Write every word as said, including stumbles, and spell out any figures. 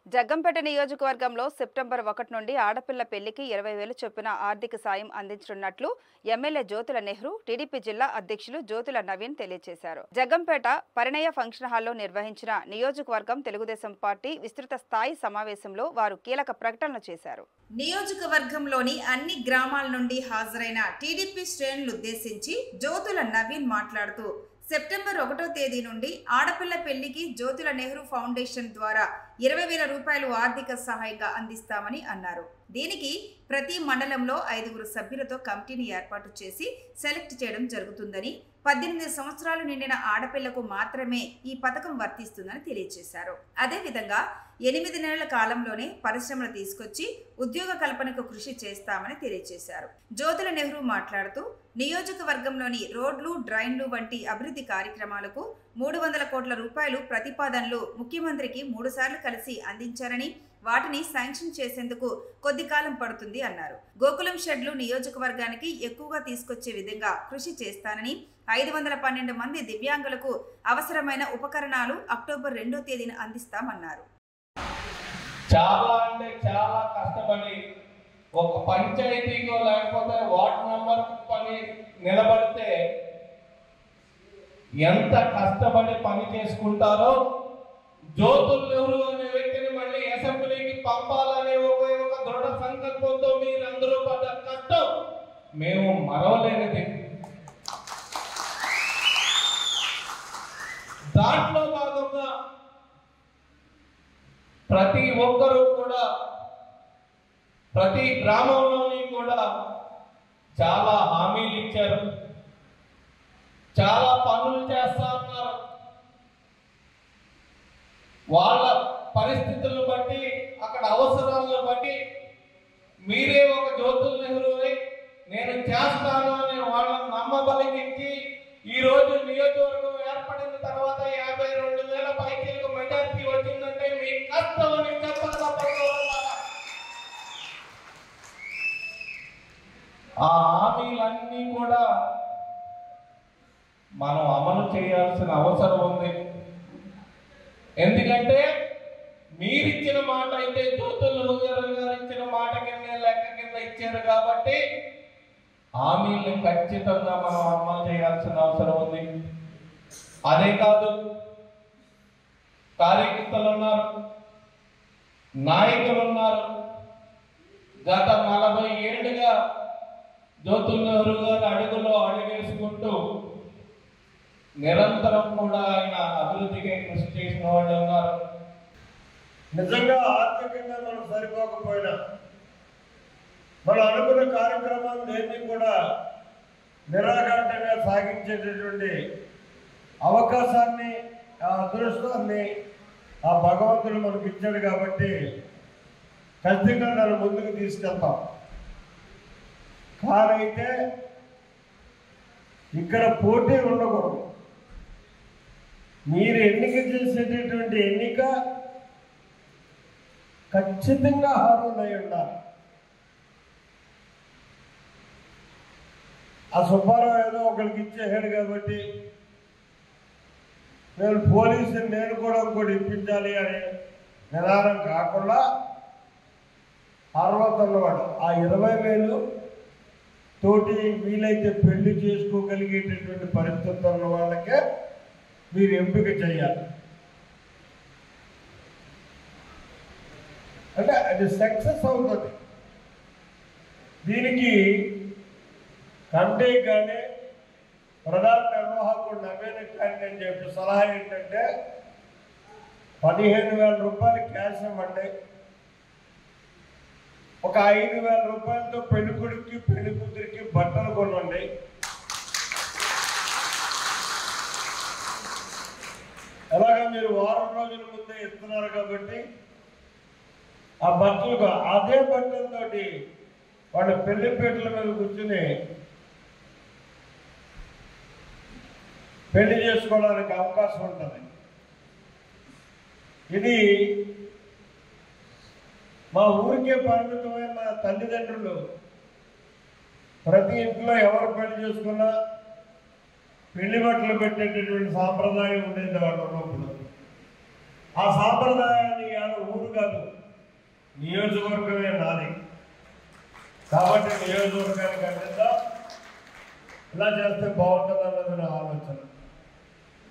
జగ్గంపేట నియోజకవర్గంలో సెప్టెంబర్ ఒకటి నుండి ఆడపిల్ల పెళ్లికి ఇరవై వేలు చొప్పున ఆర్థిక సాయం అందించనున్నట్లు ఎమ్మెల్యే జ్యోతుల నెహ్రూ టీడీపీ జిల్లా అధ్యక్షులు జ్యోతుల నవీన్ తెలియజేశారు. జగ్గంపేట పరిణయ ఫంక్షన్ హాల్లో నిర్వహించిన నియోజకవర్గం తెలుగుదేశం పార్టీ విస్తృత స్థాయి సమావేశంలో వారు కీలక ప్రకటనలు చేశారు. నియోజకవర్గంలోని అన్ని గ్రామాల నుండి హాజరైన టీడీపీ శ్రేణులు ఉద్దేశించి జ్యోతుల నవీన్ మాట్లాడుతూ సెప్టెంబర్ ఒకటో తేదీ నుండి ఆడపిల్ల పెళ్లికి జ్యోతుల నెహ్రూ ఫౌండేషన్ ద్వారా ఇరవై వేల రూపాయలు ఆర్థిక సహాయంగా అందిస్తామని అన్నారు. దీనికి ప్రతి మండలంలో ఐదుగురు సభ్యులతో కమిటీని ఏర్పాటు చేసి సెలెక్ట్ చేయడం జరుగుతుందని, పద్దెనిమిది సంవత్సరాలు నిండిన ఆడపిల్లకు మాత్రమే ఈ పథకం వర్తిస్తుందని తెలియజేశారు. అదేవిధంగా ఎనిమిది నెలల కాలంలోనే పరిశ్రమలు తీసుకొచ్చి ఉద్యోగ కల్పనకు కృషి చేస్తామని తెలియజేశారు. జ్యోతుల నెహ్రూ మాట్లాడుతూ నియోజకవర్గంలోని రోడ్లు, డ్రైన్లు వంటి అభివృద్ధి కార్యక్రమాలకు మూడు వందల కోట్ల రూపాయలు ప్రతిపాదనలు ముఖ్యమంత్రికి మూడు సార్లు కలిసి అందించారని, వాటిని శాంక్షన్ చేసేందుకు కొద్ది కాలం పడుతుంది అన్నారు. గోకులం షెడ్లు నియోజకవర్గానికి ఎక్కువగా తీసుకొచ్చే విధంగా కృషి చేస్తానని, ఐదు వందల పన్నెండు మంది దివ్యాంగులకు అవసరమైన ఉపకరణాలు అక్టోబర్ రెండో తేదీన అందిస్తామన్నారు. చాలా అంటే చాలా కష్టపడి ఒక పంచాయతీలో లేకపోతే వార్డు మెంబర్ పని నిలబడితే ఎంత కష్టపడి పని చేసుకుంటారో, జ్యోతుల నెహ్రూ అనే వ్యక్తిని మళ్ళీ అసెంబ్లీకి పంపాలనే ఒక ఒక దృఢ సంకల్పంతో మీరందరూ పడ్డ కష్టం మేము మరవలేనిది. దాంట్లో భాగంగా ప్రతి ఒక్కరూ కూడా ప్రతి గ్రామంలోని కూడా చాలా హామీలు ఇచ్చారు, చాలా పనులు చేస్తా ఉన్నారు. వాళ్ళ పరిస్థితులను బట్టి, అక్కడ అవసరాలను బట్టి మీరే ఒక జ్యోతుల నెహ్రూని నేను చేస్తాను అని వాళ్ళని నమ్మబలిగించి ఈ రోజు నియోజకవర్గం ఏర్పడిన తర్వాత యాభై రెండు వేల పైకీలకు మెజార్టీ వచ్చిందంటే మీ కష్టం అని చెప్పాలన్నమాట. ఆ హామీలన్నీ కూడా మనం అమలు చేయాల్సిన అవసరం ఉంది. ఎందుకంటే మీరిచ్చిన మాట అయితే జ్యోతుల నెహ్రూ గారు ఇచ్చిన మాట కింద లెక్క కింద ఇచ్చారు కాబట్టి హామీల్ని ఖచ్చితంగా మనం అమలు చేయాల్సిన అవసరం ఉంది. అదే కాదు, కార్యకర్తలు ఉన్నారు, నాయకులు ఉన్నారు. గత నలభై ఏళ్ళుగా జ్యోతుల నెహ్రూ గారు అడుగులో అడుగేసుకుంటూ నిరంతరం కూడా ఆయన అభివృద్ధికి కృషి చేసిన వాళ్ళు ఉన్నారు. నిజంగా ఆర్థికంగా మనం సరిపోకపోయినా మనం అనుకున్న కార్యక్రమాలు దేన్ని కూడా నిరాఘాటంగా సాగించేటటువంటి అవకాశాన్ని, ఆ అదృష్టాన్ని ఆ భగవంతుడు మనకి ఇచ్చాడు కాబట్టి ఖచ్చితంగా దాన్ని ముందుకు తీసుకెళ్తాం. కానైతే ఇక్కడ పోటీ ఉండకూడదు. మీరు ఎన్నిక చేసేటటువంటి ఎన్నిక ఖచ్చితంగా హాజరై ఉండాలి. ఆ సుబ్బారావు ఏదో ఒకరికి ఇచ్చేసాడు కాబట్టి నేను పోలీసుని నేను కూడా ఇంకోటి ఇప్పించాలి అనే నిదానం కాకుండా అర్హత ఉన్నవాడు ఆ ఇరవై వేలు తోటి వీలైతే పెళ్లి చేసుకోగలిగేటటువంటి పరిస్థితి ఉన్న వాళ్ళకే మీరు ఎంపిక చేయాలి. అంటే అది సక్సెస్ అవుతుంది. దీనికి కంటే కానీ ప్రధాన నిర్వాహకుడు నవీన్ కానీ నేను చెప్పే సలహా ఏంటంటే పదిహేను వేల రూపాయలు క్యాష్ ఇవ్వండి. ఒక ఐదు వేల రూపాయలతో పెళ్లి కొడుక్కి పెళ్లి కూతురికి బట్టలు కొనండి. అలాగే మీరు వారం రోజుల ముందే ఇస్తున్నారు కాబట్టి ఆ బట్టలు అదే బట్టలతోటి వాళ్ళ పెళ్లిపేటల మీద కూర్చుని పెళ్లి చేసుకోవడానికి అవకాశం ఉంటుంది. ఇది మా ఊరికే పరిమితమైన మా తల్లిదండ్రులు ప్రతి ఇంట్లో ఎవరు పెళ్లి చేసుకున్నా పెళ్లి బట్టలు పెట్టేటటువంటి సాంప్రదాయం ఉండేది వాళ్ళ లోపల. ఆ సాంప్రదాయాన్ని ఇవాళ ఊరు కాదు, నియోజకవర్గమే నాది. కాబట్టి నియోజకవర్గానికి అందిద్దాం, ఇలా చేస్తే బాగుంటుంది అన్నది నా ఆలోచన.